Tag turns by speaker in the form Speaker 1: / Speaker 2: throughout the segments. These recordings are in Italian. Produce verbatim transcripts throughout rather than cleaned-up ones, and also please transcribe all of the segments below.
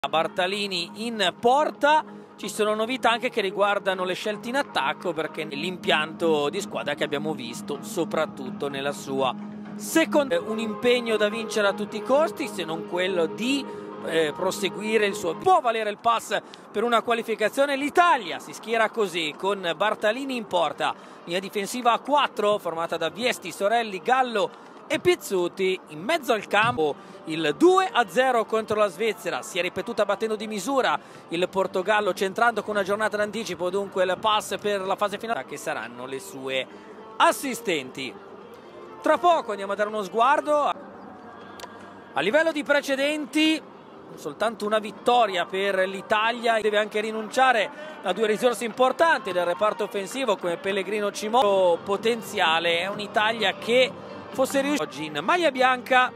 Speaker 1: Bartalini in porta. Ci sono novità anche che riguardano le scelte in attacco, perché l'impianto di squadra che abbiamo visto soprattutto nella sua seconda, un impegno da vincere a tutti i costi, se non quello di eh, proseguire il suo. Può valere il pass per una qualificazione. L'Italia si schiera così con Bartalini in porta, linea difensiva a quattro formata da Viesti, Sorelli, Gallo e Pizzuti. In mezzo al campo il due a zero contro la Svizzera si è ripetuta battendo di misura il Portogallo, centrando con una giornata d'anticipo dunque il pass per la fase finale che saranno le sue assistenti. Tra poco andiamo a dare uno sguardo a livello di precedenti. Soltanto una vittoria per l'Italia, deve anche rinunciare a due risorse importanti del reparto offensivo come Pellegrino Cimolo. Potenziale è un'Italia che fosse riuscito oggi in maglia bianca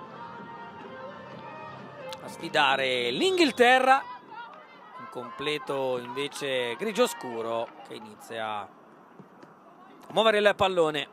Speaker 1: a sfidare l'Inghilterra, in completo invece grigio scuro, che inizia a muovere il pallone.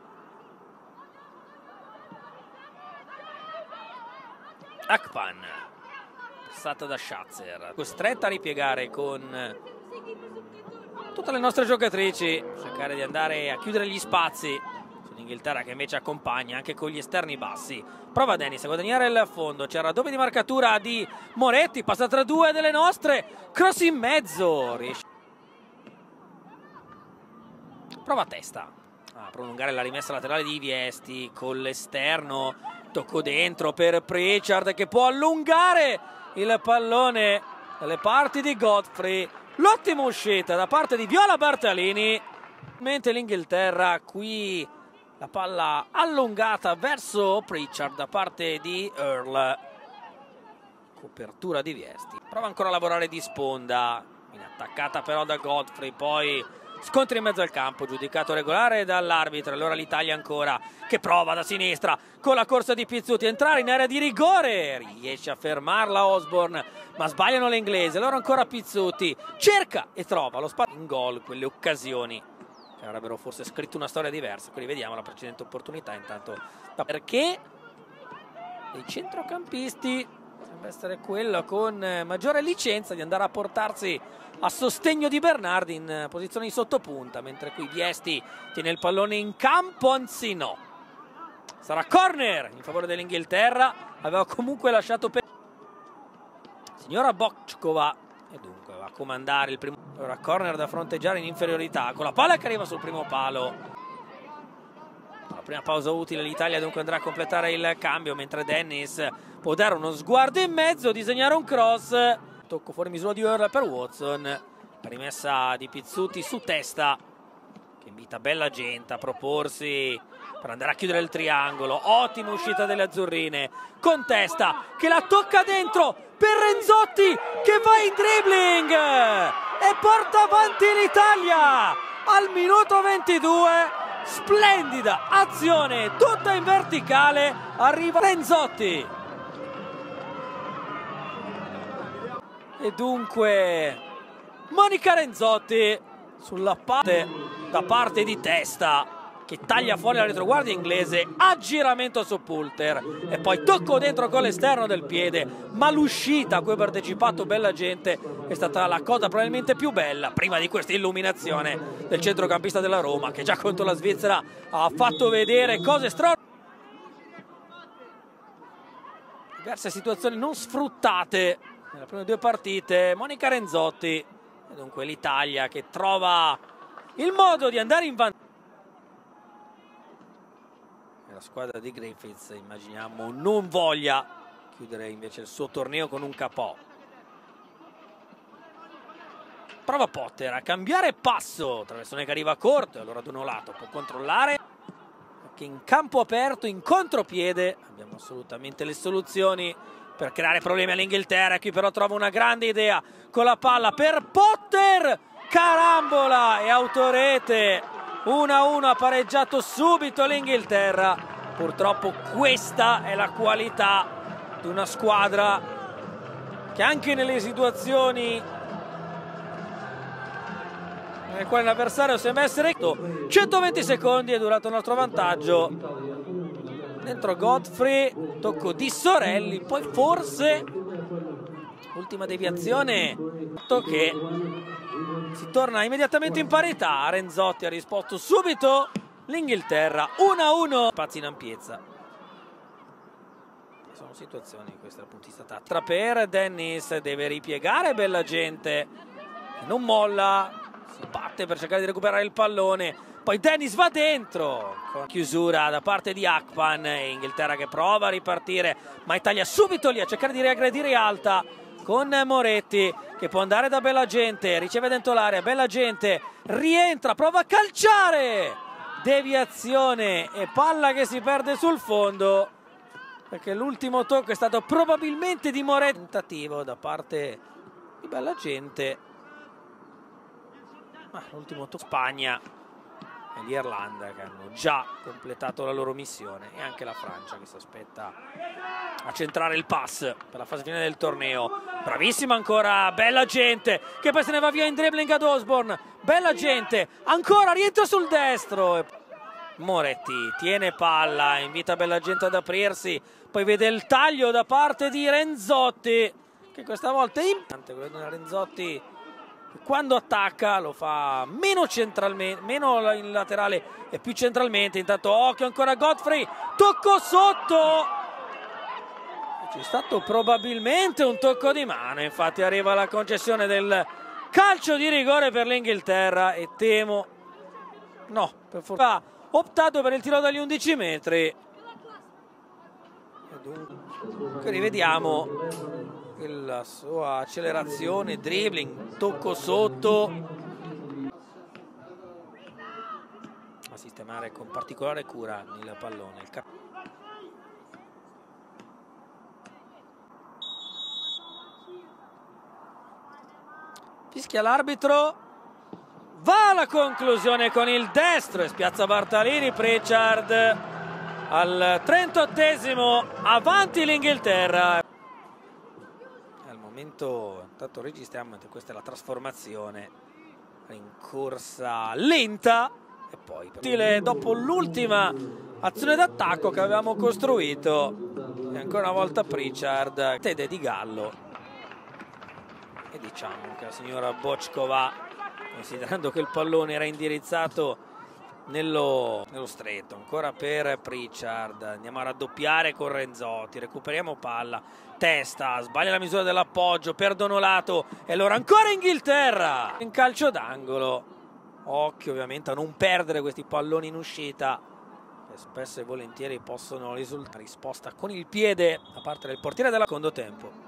Speaker 1: Akpan, passata da Schatzer, costretta a ripiegare con tutte le nostre giocatrici, cercare di andare a chiudere gli spazi. Inghilterra che invece accompagna anche con gli esterni bassi. Prova Dennis a guadagnare il fondo, c'era doppia di marcatura di Moretti, passa tra due delle nostre, cross in mezzo, riesce. Prova a testa a prolungare la rimessa laterale di Viesti con l'esterno, tocco dentro per Pritchard che può allungare il pallone dalle parti di Godfrey. L'ottima uscita da parte di Viola Bartalini, mentre l'Inghilterra qui la palla allungata verso Pritchard da parte di Earl. Copertura di Viesti. Prova ancora a lavorare di sponda. Viene attaccata però da Godfrey. Poi scontri in mezzo al campo. Giudicato regolare dall'arbitro. Allora l'Italia ancora che prova da sinistra con la corsa di Pizzuti. Entrare in area di rigore. Riesce a fermarla Osborne, ma sbagliano le inglesi. Allora ancora Pizzuti. Cerca e trova lo spazio in gol. Quelle occasioni che avrebbero forse scritto una storia diversa. Qui vediamo la precedente opportunità intanto, perché i centrocampisti sembra essere quello con maggiore licenza di andare a portarsi a sostegno di Bernardi in posizione di sottopunta, mentre qui Viesti tiene il pallone in campo, anzi no, sarà corner in favore dell'Inghilterra. Aveva comunque lasciato per signora Bokchkova e dunque va a comandare il primo. Ora corner da fronteggiare in inferiorità con la palla che arriva sul primo palo. La prima pausa utile, l'Italia dunque andrà a completare il cambio, mentre Dennis può dare uno sguardo in mezzo, disegnare un cross. Tocco fuori misura di Earl per Watson. La rimessa di Pizzuti su testa che invita Bella Gente a proporsi per andare a chiudere il triangolo. Ottima uscita delle azzurrine con testa che la tocca dentro per Renzotti che va in dribbling e porta avanti l'Italia al minuto ventidue. Splendida azione tutta in verticale, arriva Renzotti e dunque Monica Renzotti sulla parte da parte di testa che taglia fuori la retroguardia inglese, aggiramento su Poulter e poi tocco dentro con l'esterno del piede, ma l'uscita a cui ha partecipato Bella Gente è stata la cosa probabilmente più bella prima di questa illuminazione del centrocampista della Roma, che già contro la Svizzera ha fatto vedere cose straordinarie. Diverse situazioni non sfruttate nelle prime due partite. Monica Renzotti e dunque l'Italia che trova il modo di andare in vantaggio. La squadra di Griffiths immaginiamo non voglia chiudere invece il suo torneo con un K O. Prova Potter a cambiare passo, traversone che arriva corto, allora Donolato può controllare, che in campo aperto, in contropiede abbiamo assolutamente le soluzioni per creare problemi all'Inghilterra. Qui però trova una grande idea con la palla per Potter, carambola e autorete. uno a uno ha pareggiato subito l'Inghilterra. Purtroppo questa è la qualità di una squadra che anche nelle situazioni nelle quali l'avversario sembra essere centoventi secondi è durato il nostro vantaggio. Dentro Godfrey, tocco di Sorelli, poi forse Ultima deviazione che si torna immediatamente in parità. Renzotti ha risposto subito l'Inghilterra, uno a uno. Spazi in ampiezza. Sono situazioni, questa è la puntista tattica per Dennis, deve ripiegare Bella Gente, non molla, si batte per cercare di recuperare il pallone, poi Dennis va dentro, con chiusura da parte di Akpan. E Inghilterra che prova a ripartire, ma Italia subito lì a cercare di riaggredire alta con Moretti, che può andare da Bella Gente, riceve dentro l'area, Bella Gente rientra, prova a calciare, deviazione e palla che si perde sul fondo, perché l'ultimo tocco è stato probabilmente di Moretti. Tentativo da parte di Bella Gente, ma l'ultimo tocco Spagna e l'Irlanda che hanno già completato la loro missione, e anche la Francia che si aspetta a centrare il pass per la fase finale del torneo. Bravissima ancora Bella Gente, che poi se ne va via in dribbling ad Osborne. Bella Gente ancora, rientra sul destro, Moretti tiene palla, invita Bella Gente ad aprirsi, poi vede il taglio da parte di Renzotti, che questa volta è importante. Renzotti quando attacca lo fa meno centralmente, meno in laterale e più centralmente. Intanto occhio ancora Godfrey, tocco sotto, c'è stato probabilmente un tocco di mano, infatti arriva la concessione del calcio di rigore per l'Inghilterra, e temo no, per fortuna ha optato per il tiro dagli undici metri. E dunque rivediamo la sua accelerazione, dribbling, tocco sotto, a sistemare con particolare cura il pallone. Il fischia l'arbitro, va alla conclusione con il destro e spiazza Bartalini. Pritchard al trentottesimo, avanti l'Inghilterra. Al momento intanto registriamo, questa è la trasformazione in corsa lenta, e poi dopo l'ultima azione d'attacco che avevamo costruito, e ancora una volta Pritchard, Tede di Gallo. E diciamo che la signora Bočková, considerando che il pallone era indirizzato nello, nello stretto, ancora per Pritchard, andiamo a raddoppiare con Renzotti, recuperiamo palla, testa, sbaglia la misura dell'appoggio, perdonolato, e allora ancora Inghilterra in calcio d'angolo. Occhio ovviamente a non perdere questi palloni in uscita, che spesso e volentieri possono risultare. Risposta con il piede da parte del portiere del secondo tempo.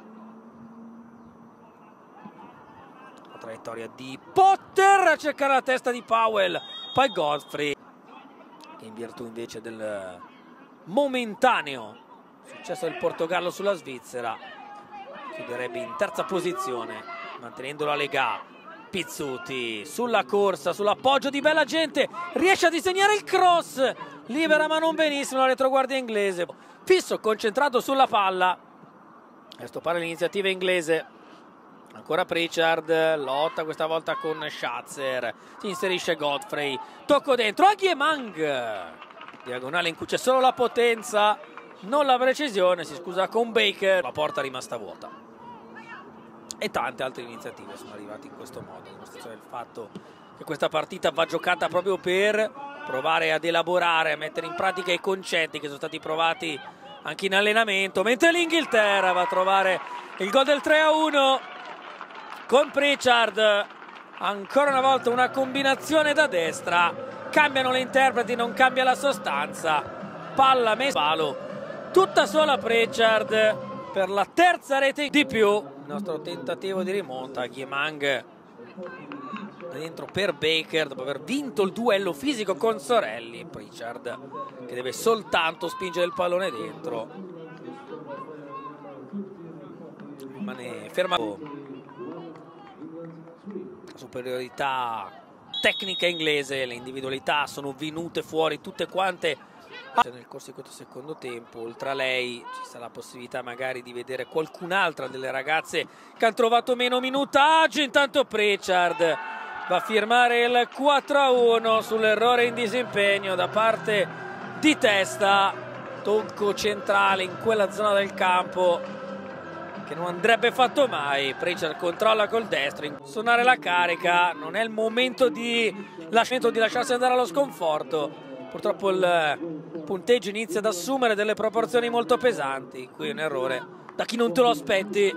Speaker 1: Traiettoria di Potter a cercare la testa di Powell, poi Godfrey, che in virtù invece del momentaneo successo del Portogallo sulla Svizzera chiuderebbe in terza posizione, mantenendo la Lega. Pizzuti sulla corsa, sull'appoggio di Bella Gente, riesce a disegnare il cross, libera ma non benissimo la retroguardia inglese, fisso, concentrato sulla palla, e stoppare l'iniziativa inglese. Ancora Pritchard, lotta questa volta con Schatzer, si inserisce Godfrey, tocco dentro a Giemang, diagonale in cui c'è solo la potenza, non la precisione, si scusa con Baker, la porta è rimasta vuota. E tante altre iniziative sono arrivate in questo modo, dimostrazione del fatto che questa partita va giocata proprio per provare ad elaborare, a mettere in pratica i concetti che sono stati provati anche in allenamento, mentre l'Inghilterra va a trovare il gol del tre a uno. Con Pritchard, ancora una volta una combinazione da destra, cambiano le interpreti, non cambia la sostanza, palla messa a palo, tutta sola Pritchard per la terza rete di più. Il nostro tentativo di rimonta, Giemang dentro per Baker dopo aver vinto il duello fisico con Sorelli. Pritchard che deve soltanto spingere il pallone dentro, rimane fermato. Superiorità tecnica inglese, le individualità sono venute fuori tutte quante nel corso di questo secondo tempo. Oltre a lei ci sarà la possibilità magari di vedere qualcun'altra delle ragazze che hanno trovato meno minutaggio. Intanto Pritchard va a firmare il quattro a uno sull'errore in disimpegno da parte di Testa, tocco centrale in quella zona del campo che non andrebbe fatto mai. Pritchard controlla col destro, suonare la carica, non è il momento di, di lasciarsi andare allo sconforto. Purtroppo il punteggio inizia ad assumere delle proporzioni molto pesanti. Qui un errore da chi non te lo aspetti.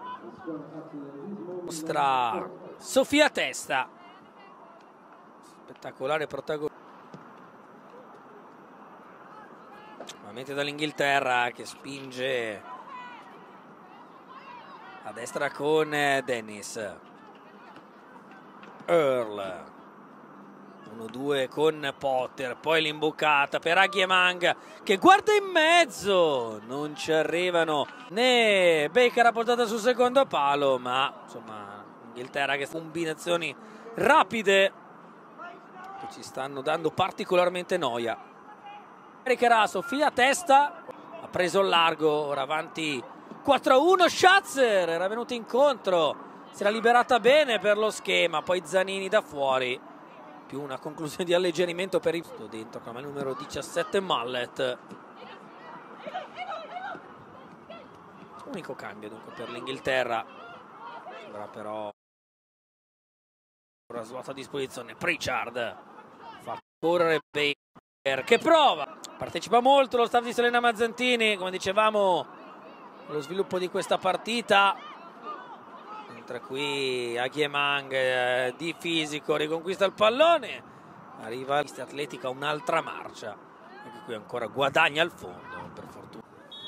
Speaker 1: Mostra Sofia Testa, spettacolare protagonista nuovamente dall'Inghilterra, che spinge a destra con Dennis. Earl uno due con Potter, poi l'imbucata per Agyemang che guarda in mezzo, non ci arrivano né Baker a portata sul secondo palo, ma insomma Inghilterra che combinazioni rapide che ci stanno dando particolarmente noia. Caricherà Sofia Testa, ha preso il largo, ora avanti quattro a uno. Schatzer era venuto incontro, si era liberata bene per lo schema, poi Zanini da fuori, più una conclusione di alleggerimento per il dentro come numero diciassette Mallet. Unico cambio dunque per l'Inghilterra. Ora però ora svuota a disposizione Pritchard, fa correre Baker che prova, partecipa molto lo staff di Selena Mazzantini, come dicevamo, allo sviluppo di questa partita. Mentre qui Agyemang eh, di fisico riconquista il pallone, arriva Atletica un'altra marcia, anche qui ancora guadagna il fondo per fortuna.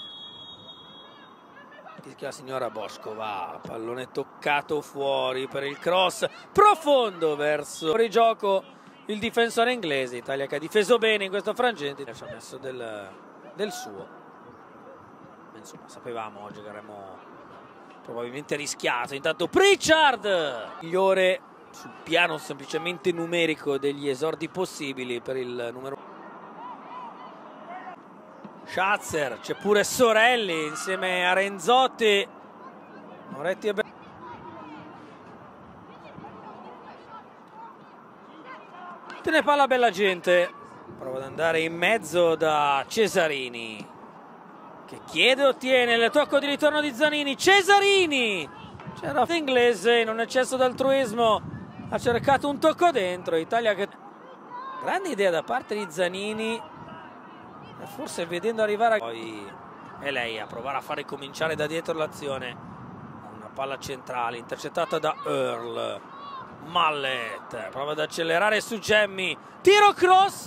Speaker 1: La signora Boskova, pallone toccato fuori per il cross profondo verso fuori gioco il difensore inglese. Italia che ha difeso bene in questo frangente, ci ha messo del, del suo. Insomma, sapevamo oggi che avremmo probabilmente rischiato. Intanto Pritchard, migliore sul piano semplicemente numerico degli esordi possibili per il numero. Schatzer, c'è pure Sorelli insieme a Renzotti. Moretti e Be te ne palla bella gente, prova ad andare in mezzo da Cesarini che chiede e ottiene il tocco di ritorno di Zanini. Cesarini, c'era l'inglese in un eccesso d'altruismo, ha cercato un tocco dentro. Italia che grande idea da parte di Zanini, forse vedendo arrivare poi è lei a provare a fare cominciare da dietro l'azione. Una palla centrale intercettata da Earl. Mallet prova ad accelerare su Gemmy, tiro cross,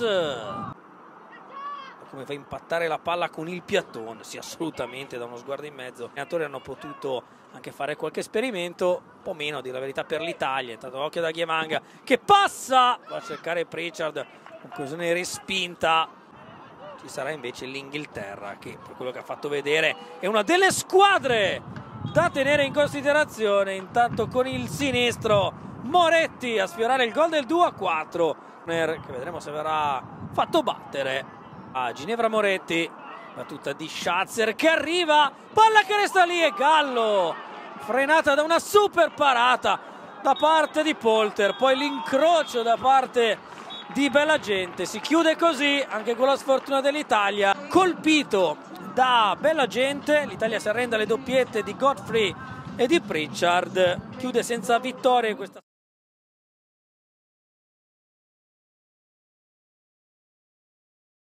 Speaker 1: come fa a impattare la palla con il piattone. Sì, assolutamente, da uno sguardo in mezzo. I giocatori hanno potuto anche fare qualche esperimento, un po' meno di la verità per l'Italia. Intanto occhio da Agyemang che passa, va a cercare Pritchard, conclusione respinta. Ci sarà invece l'Inghilterra che, per quello che ha fatto vedere, è una delle squadre da tenere in considerazione. Intanto con il sinistro Moretti a sfiorare il gol del due a quattro, che vedremo se verrà fatto battere a Ginevra Moretti. Battuta di Schatzer che arriva, palla che resta lì e Gallo frenata da una super parata da parte di Polter, poi l'incrocio da parte di Bella Gente. Si chiude così anche con la sfortuna dell'Italia, colpito da Bella Gente. L'Italia si arrende alle doppiette di Godfrey e di Pritchard, chiude senza vittoria questa